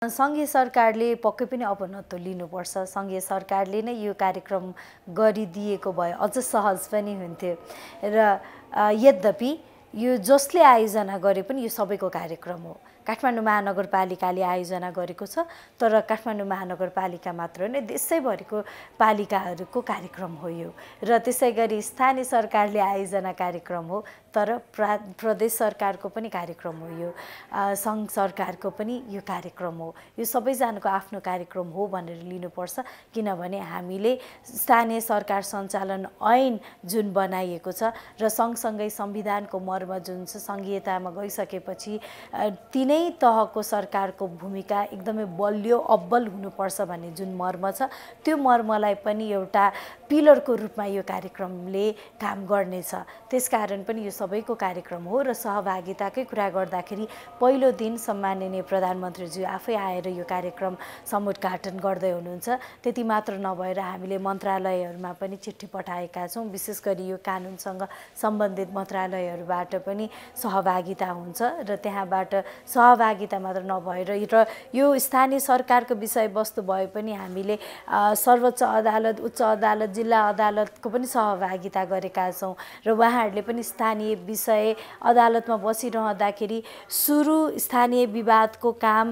सङ्घीय सरकारले पक्कै पनि अपनत लिनुपर्छ। सङ्घीय सरकारले नै यो कार्यक्रम गरिदिएको भए अझ सहज पनि हुन्थ्यो र यद्यपि यो जसले आयोजना गरे पनि यो सबैको कार्यक्रम हो। काठमाडौँ महानगरपालिकाले आयोजना गरेको छ, तर काठमाडौँ महानगरपालिका मात्र नै देशैभरिको पालिकाहरूको कार्यक्रम हो यो। र त्यसै गरी स्थानीय सरकारले आयोजना कार्यक्रम हो, तर प्रदेश सरकारको पनि कार्यक्रम हो यो, सङ्घ सरकारको पनि यो कार्यक्रम हो। यो सबैजनाको आफ्नो कार्यक्रम हो भनेर लिनुपर्छ, किनभने हामीले स्थानीय सरकार सञ्चालन ऐन जुन बनाइएको छ र सँगसँगै संविधानको मर्म जुन छ, सङ्घीयतामा गइसकेपछि तिनै तहको सरकारको भूमिका एकदमै बलियो अब्बल हुनुपर्छ भन्ने जुन मर्म छ, त्यो मर्मलाई पनि एउटा पिलरको रूपमा यो कार्यक्रमले काम गर्नेछ। त्यसकारण पनि यो सबैको कार्यक्रम हो र सहभागिताकै कुरा गर्दाखेरि पहिलो दिन सम्माननीय प्रधानमन्त्रीज्यू आफै आएर यो कार्यक्रम समुद्घाटन गर्दै हुनुहुन्छ। त्यति मात्र नभएर हामीले मन्त्रालयहरूमा पनि चिठी पठाएका छौँ, विशेष गरी यो कानुनसँग सम्बन्धित मन्त्रालयहरूबाट पनि सहभागिता हुन्छ र त्यहाँबाट सहभागिता मात्र नभएर र यो स्थानीय सरकारको विषयवस्तु भए पनि हामीले सर्वोच्च अदालत, उच्च अदालत, जिल्ला अदालतको पनि सहभागिता गरेका छौँ र उहाँहरूले पनि स्थानीय विषय अदालतमा बसिरहँदाखेरि सुरु स्थानीय विवादको काम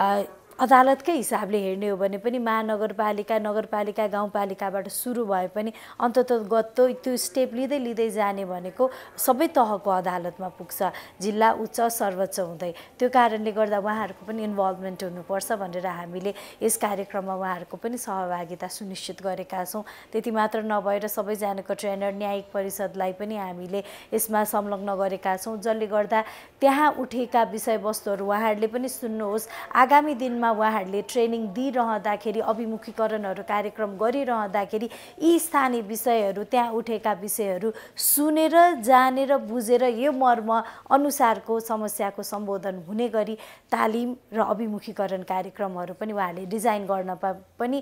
अदालतकै हिसाबले हेर्ने हो भने पनि महानगरपालिका, नगरपालिका, गाउँपालिकाबाट सुरु भए पनि अन्ततगत त्यो स्टेप लिँदै लिँदै जाने भनेको सबै तहको अदालतमा पुग्छ, जिल्ला, उच्च, सर्वोच्च हुँदै। त्यो कारणले गर्दा उहाँहरूको पनि इन्भल्भमेन्ट हुनुपर्छ भनेर हामीले यस कार्यक्रममा उहाँहरूको पनि सहभागिता सुनिश्चित गरेका छौँ। त्यति मात्र नभएर सबैजनाको ट्रेनर न्यायिक परिषदलाई पनि हामीले यसमा संलग्न गरेका छौँ, जसले गर्दा त्यहाँ उठेका विषयवस्तुहरू उहाँहरूले पनि सुन्नुहोस्। आगामी दिनमा उहाँहरूले ट्रेनिङ दिइरहँदाखेरि, अभिमुखीकरणहरू कार्यक्रम गरिरहँदाखेरि यी स्थानीय विषयहरू, त्यहाँ उठेका विषयहरू सुनेर, जानेर, बुझेर यो मर्म अनुसारको समस्याको सम्बोधन हुने गरी तालिम र अभिमुखीकरण कार्यक्रमहरू पनि उहाँहरूले डिजाइन गर्न पनि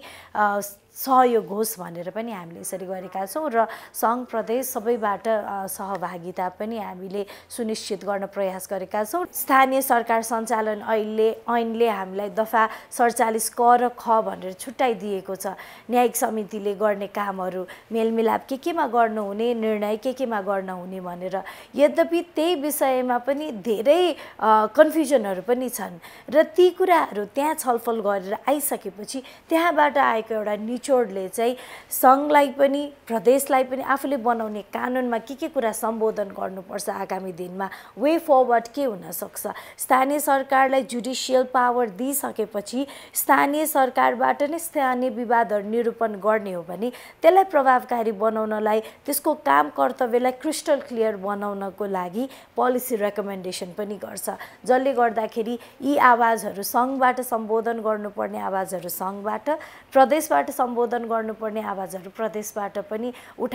सहयोग होस् भनेर पनि हामीले यसरी गरेका छौँ र सङ्घ, प्रदेश सबैबाट सहभागिता पनि हामीले सुनिश्चित गर्न प्रयास गरेका छौँ। स्थानीय सरकार सञ्चालन ऐनले हामीलाई दफा 47 क र ख भनेर छुट्याइदिएको छ। न्यायिक समितिले गर्ने कामहरू, मेलमिलाप केमा गर्नुहुने, निर्णय केमा गर्नुहुने भनेर। यद्यपि त्यही विषयमा पनि धेरै कन्फ्युजनहरू पनि छन् र ती कुराहरू त्यहाँ छलफल गरेर आइसकेपछि त्यहाँबाट आएको एउटा निचोडले चाहिँ सङ्घलाई पनि, प्रदेशलाई पनि आफूले बनाउने कानुनमा के कुरा सम्बोधन गर्नुपर्छ, आगामी दिनमा वे फरवर्ड के हुनसक्छ। स्थानीय सरकारलाई जुडिसियल पावर दिइसकेपछि स्थानीय सरकारबाट नै स्थानीय विवादहरू निरूपण गर्ने हो भने त्यसलाई प्रभावकारी बनाउनलाई, त्यसको काम कर्तव्यलाई क्रिस्टल क्लियर बनाउनको लागि पोलिसी रेकमेन्डेसन पनि गर्छ, जसले गर्दाखेरि यी आवाजहरू सङ्घबाट सम्बोधन गर्नुपर्ने आवाजहरू सङ्घबाट, प्रदेशबाट सम्बोधन गर्नुपर्ने आवाजहरू प्रदेशबाट पनि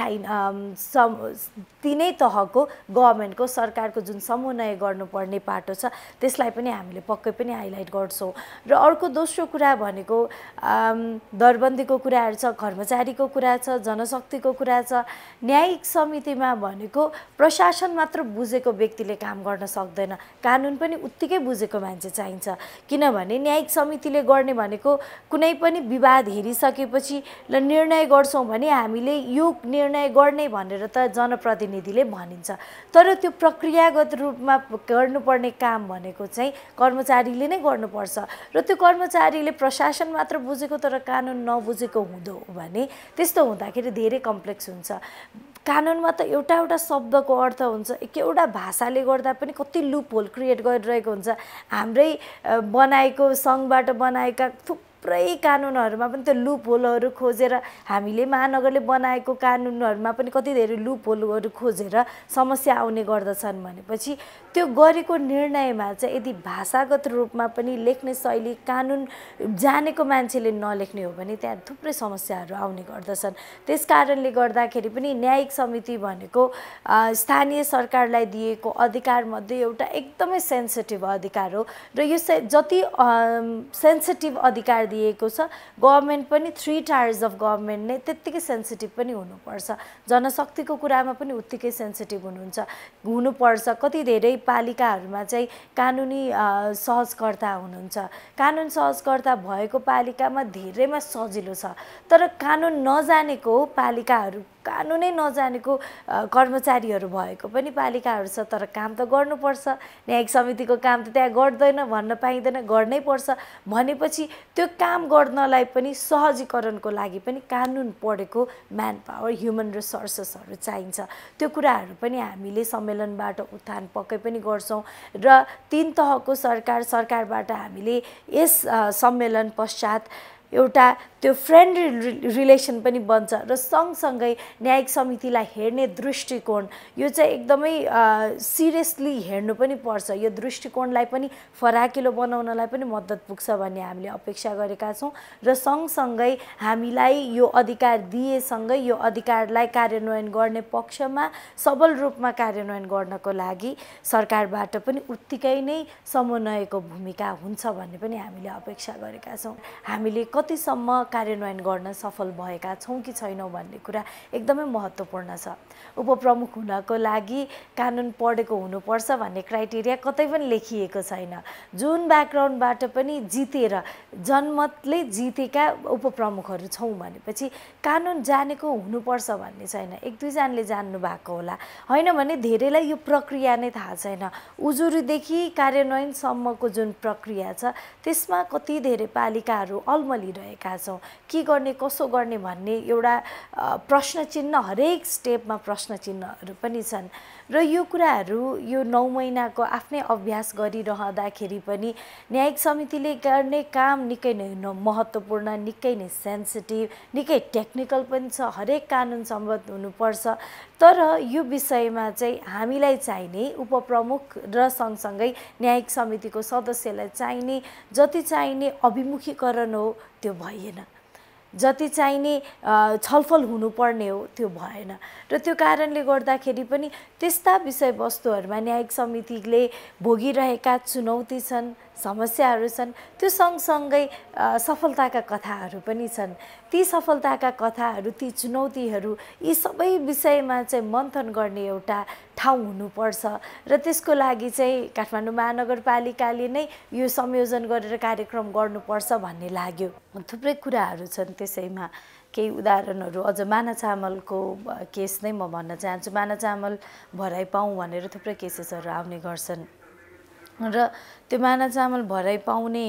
तिनै तहको गभर्मेन्टको, सरकारको जुन समन्वय गर्नुपर्ने पाटो छ त्यसलाई पनि हामीले पक्कै पनि हाइलाइट गर्छौँ। र अर्को दोस्रो कुरा भनेको दरबन्दीको कुराहरू छ, कर्मचारीको कुरा छ, जनशक्तिको कुरा छ। न्यायिक समितिमा भनेको प्रशासन मात्र बुझेको व्यक्तिले काम गर्न सक्दैन, कानुन पनि उत्तिकै बुझेको मान्छे चाहिन्छ। किनभने न्यायिक समितिले गर्ने भनेको कुनै पनि विवाद हेरिसकेपछि ल निर्णय गर्छौँ भने हामीले यो निर्णय गर्ने भनेर त जनप्रतिनिधिले भनिन्छ, तर त्यो प्रक्रियागत रूपमा गर्नुपर्ने काम भनेको चाहिँ कर्मचारीले नै गर्नुपर्छ र त्यो कर्मचारीले प्रशासन मात्र बुझेको तर कानुन नबुझेको हुँदो भने त्यस्तो हुँदाखेरि धेरै कम्प्लेक्स हुन्छ। कानुनमा त एउटा शब्दको अर्थ हुन्छ, एउटा भाषाले गर्दा पनि कति लुप होल क्रिएट गरिरहेको हुन्छ। हाम्रै बनाएको, सङ्घबाट बनाएका थुप्रै कानुनहरूमा पनि त्यो लुप होलहरू खोजेर, हामीले महानगरले बनाएको कानुनहरूमा पनि कति धेरै लुप होलहरू खोजेर समस्या आउने गर्दछन् भनेपछि त्यो गरेको निर्णयमा चाहिँ यदि भाषागत रूपमा पनि लेख्ने शैली, कानुन जानेको मान्छेले नलेख्ने हो भने त्यहाँ थुप्रै समस्याहरू आउने गर्दछन्। त्यस कारणले गर्दाखेरि पनि न्यायिक समिति भनेको स्थानीय सरकारलाई दिएको अधिकारमध्ये एउटा एकदमै सेन्सिटिभ अधिकार हो र यो जति सेन्सिटिभ अधिकार लिएको छ गभर्नमेन्ट पनि 3 टायर्स अफ गभर्नमेन्ट नै त्यत्तिकै सेन्सिटिभ पनि हुनुपर्छ जनशक्तिको कुरामा पनि उत्तिकै सेन्सिटिभ हुनुपर्छ कति धेरै पालिकाहरूमा चाहिँ कानुनी सहजकर्ता हुनुहुन्छ कानुन सहजकर्ता भएको पालिकामा धेरैमा सजिलो छ तर कानुन नजानेको पालिकाहरू कानुनै नजानेको कर्मचारीहरू भएको पनि पालिकाहरू छ तर काम त गर्नुपर्छ न्यायिक समितिको काम त त्यहाँ गर्दैन भन्न पाइँदैन गर्नै पर्छ भनेपछि त्यो काम गर्नलाई पनि सहजीकरणको लागि पनि कानुन पढेको म्यान पावर ह्युमन रिसोर्सेसहरू चाहिन्छ त्यो कुराहरू पनि हामीले सम्मेलनबाट उत्थान पक्कै पनि गर्छौँ र 3 तहको सरकारबाट हामीले यस सम्मेलन पश्चात एउटा त्यो फ्रेन्डली रिलेसन पनि बन्छ र सँगसँगै न्यायिक समितिलाई हेर्ने दृष्टिकोण यो चाहिँ एकदमै सिरियसली हेर्नु पनि पर्छ यो दृष्टिकोणलाई पनि फराकिलो बनाउनलाई पनि मद्दत पुग्छ भन्ने हामीले अपेक्षा गरेका छौँ र सँगसँगै हामीलाई यो अधिकार दिएसँगै यो अधिकारलाई कार्यान्वयन गर्ने पक्षमा सबल रूपमा कार्यान्वयन गर्नको लागि सरकारबाट पनि उत्तिकै नै समन्वयको भूमिका हुन्छ भन्ने पनि हामीले अपेक्षा गरेका छौँ हामीले कतिसम्म कार्यान्वयन गर्न सफल भएका छौँ कि छैनौँ भन्ने कुरा एकदमै महत्त्वपूर्ण छ उपप्रमुख हुनको लागि कानुन पढेको हुनुपर्छ भन्ने क्राइटेरिया कतै पनि लेखिएको छैन जुन ब्याकग्राउन्डबाट पनि जितेर जनमतले जितेका उपप्रमुखहरू छौँ भनेपछि कानुन जानेको हुनुपर्छ भन्ने छैन 1-2 जनाले जान्नु भएको होला होइन भने धेरैलाई यो प्रक्रिया नै थाहा छैन उजुरीदेखि कार्यान्वयनसम्मको जुन प्रक्रिया छ त्यसमा कति धेरै पालिकाहरू अल्मलिरहेका छौँ के गर्ने कसो गर्ने भन्ने एउटा प्रश्न चिन्ह हरेक स्टेपमा प्रश्न चिन्हहरू पनि छन् र यो कुराहरू यो 9 महिनाको आफ्नै अभ्यास गरिरहँदाखेरि पनि न्यायिक समितिले गर्ने काम निकै नै महत्त्वपूर्ण निकै नै सेन्सिटिभ निकै टेक्निकल पनि छ हरेक कानुन सम्बद्ध हुनुपर्छ तर यो विषयमा चाहिँ हामीलाई चाहिने उपप्रमुख र सँगसँगै न्यायिक समितिको सदस्यलाई चाहिने जति चाहिने अभिमुखीकरण हो त्यो भएन जति चाहिने छलफल हुनुपर्ने हो त्यो भएन र त्यो कारणले गर्दाखेरि पनि त्यस्ता विषयवस्तुहरूमा न्यायिक समितिले भोगिरहेका चुनौती छन् समस्याहरू छन् त्यो सँगसँगै सफलताका कथाहरू पनि छन् ती सफलताका कथाहरू ती चुनौतीहरू यी सबै विषयमा चाहिँ मन्थन गर्ने एउटा ठाउँ हुनुपर्छ र त्यसको लागि चाहिँ काठमाडौँ महानगरपालिकाले नै यो संयोजन गरेर कार्यक्रम गर्नुपर्छ भन्ने लाग्यो थुप्रै कुराहरू छन् त्यसैमा केही उदाहरणहरू अझ माना चामलको केस नै म भन्न चाहन्छु माना चामल भराइ पाऊँ भनेर थुप्रै केसेसहरू आउने गर्छन् र त्यो माना चामल भराइ पाउने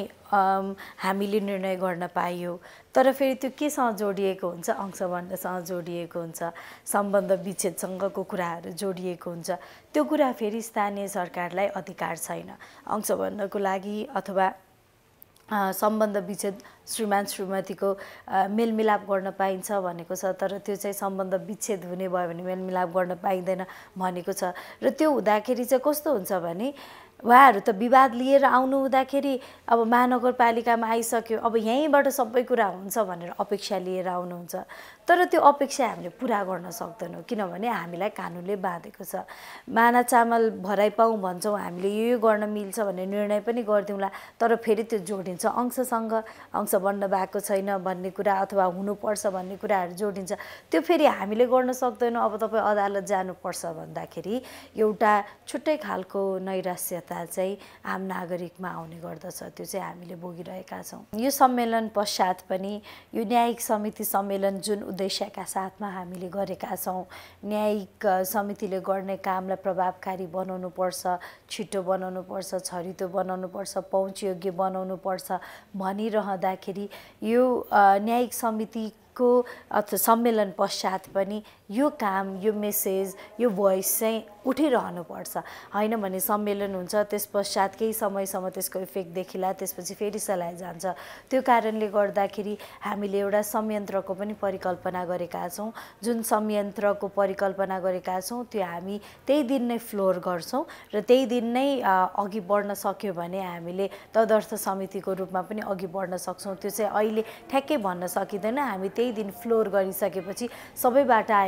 हामीले निर्णय गर्न पाइयो तर फेरि त्यो केसँग जोडिएको हुन्छ अंशबन्धसँग जोडिएको हुन्छ सम्बन्ध विच्छेदसँगको कुराहरू जोडिएको हुन्छ त्यो कुरा फेरि स्थानीय सरकारलाई अधिकार छैन अंशबन्धको लागि अथवा सम्बन्ध विच्छेद श्रीमान श्रीमतीको मेलमिलाप गर्न पाइन्छ भनेको छ तर त्यो चाहिँ सम्बन्ध विच्छेद हुने भयो भने मेलमिलाप गर्न पाइँदैन भनेको छ र त्यो हुँदाखेरि चाहिँ कस्तो हुन्छ भने उहाँहरू त विवाद लिएर आउनु हुँदाखेरि अब महानगरपालिकामा आइसक्यो अब यहीँबाट सबै कुरा हुन्छ भनेर अपेक्षा लिएर आउनुहुन्छ तर त्यो अपेक्षा हामीले पुरा गर्न सक्दैनौँ किनभने हामीलाई कानुनले बाँधेको छ माना चामल भराइ पाऊँ भन्छौँ हामीले यो गर्न मिल्छ भन्ने निर्णय पनि गरिदिउँला तर फेरि त्यो जोडिन्छ अंशसँग अंश बन्न भएको छैन भन्ने कुरा अथवा हुनुपर्छ भन्ने कुराहरू जोडिन्छ त्यो फेरि हामीले गर्न सक्दैनौँ अब तपाईँ अदालत जानुपर्छ भन्दाखेरि एउटा छुट्टै खालको नैराश्यता चाहिँ आम नागरिकमा आउने गर्दछ त्यो चाहिँ हामीले भोगिरहेका छौँ यो सम्मेलन पश्चात पनि यो न्यायिक समिति सम्मेलन जुन उद्देश्यका साथमा हामीले गरेका छौँ न्यायिक समितिले गर्ने कामलाई प्रभावकारी बनाउनु पर्छ छिटो बनाउनु पर्छ छरितो बनाउनु पर्छ पहुँचयोग्य बनाउनु पर्छ भनिरहँदाखेरि यो न्यायिक समितिको अथवा सम्मेलन पश्चात पनि यो काम यो मेसेज यो भोइस चाहिँ उठिरहनुपर्छ हैन भने सम्मेलन हुन्छ त्यस पश्चात केही समयसम्म त्यसको इफेक्ट देखिला त्यसपछि फेरि सलाइ जान्छ त्यो कारणले गर्दाखेरि हामीले एउटा संयन्त्रको पनि परिकल्पना गरेका छौं जुन संयन्त्रको परिकल्पना गरेका छौं त्यो हामी त्यही दिन नै फ्लोर गर्छौं र त्यही दिन नै अघि बढ्न सक्यो भने हामीले तदर्थ समितिको रूपमा पनि अघि बढ्न सक्छौं त्यो चाहिँ अहिले ठ्याक्कै भन्न सकिदैन हामी त्यही दिन फ्लोर गरिसकेपछि सबैबाट आएको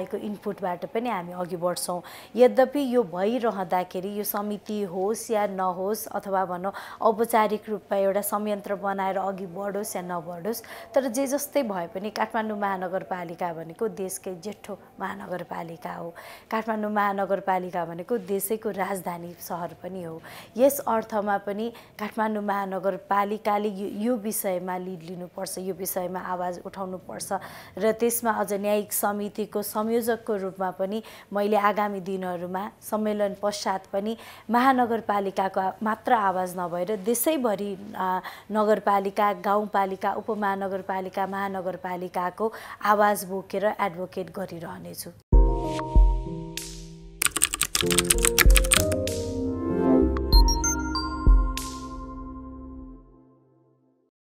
तपाईँको इनपुटबाट पनि हामी अघि बढ्छौँ। यद्यपि यो भइरहँदाखेरि यो समिति होस् या नहोस् अथवा भनौँ औपचारिक रूपमा एउटा संयन्त्र बनाएर अघि बढोस् या नबढोस्, तर जे जस्तै भए पनि काठमाडौँ महानगरपालिका भनेको देशकै जेठो महानगरपालिका हो। काठमाडौँ महानगरपालिका भनेको देशैको राजधानी सहर पनि हो। यस अर्थमा पनि काठमाडौँ महानगरपालिकाले यो विषयमा लिड लिनुपर्छ, यो विषयमा आवाज उठाउनुपर्छ र त्यसमा अझ न्यायिक समितिको संयोजकको रूपमा पनि मैले आगामी दिनहरूमा सम्मेलन पश्चात पनि महानगरपालिकाको मात्र आवाज नभएर देशैभरि नगरपालिका, गाउँपालिका, उपमहानगरपालिका, महानगरपालिकाको आवाज बोकेर एडभोकेट गरिरहनेछु।